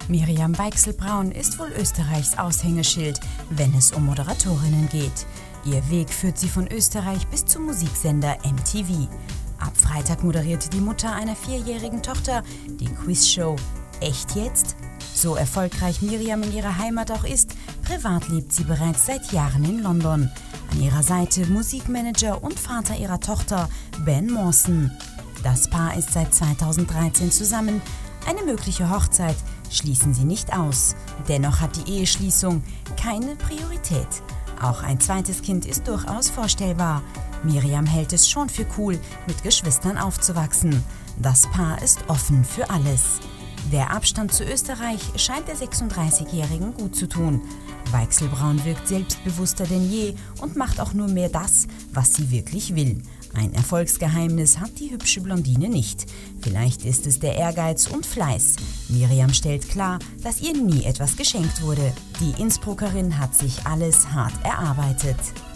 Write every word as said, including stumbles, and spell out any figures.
Miriam Weichselbraun ist wohl Österreichs Aushängeschild, wenn es um Moderatorinnen geht. Ihr Weg führt sie von Österreich bis zum Musiksender M T V. Ab Freitag moderierte die Mutter einer vierjährigen Tochter die Quizshow Echt jetzt? So erfolgreich Miriam in ihrer Heimat auch ist, privat lebt sie bereits seit Jahren in London. An ihrer Seite Musikmanager und Vater ihrer Tochter, Ben Mawson. Das Paar ist seit zweitausenddreizehn zusammen. Eine mögliche Hochzeit schließen sie nicht aus. Dennoch hat die Eheschließung keine Priorität. Auch ein zweites Kind ist durchaus vorstellbar. Miriam hält es schon für cool, mit Geschwistern aufzuwachsen. Das Paar ist offen für alles. Der Abstand zu Österreich scheint der sechsunddreißigjährigen gut zu tun. Weichselbraun wirkt selbstbewusster denn je und macht auch nur mehr das, was sie wirklich will. Ein Erfolgsgeheimnis hat die hübsche Blondine nicht. Vielleicht ist es der Ehrgeiz und Fleiß. Miriam stellt klar, dass ihr nie etwas geschenkt wurde. Die Innsbruckerin hat sich alles hart erarbeitet.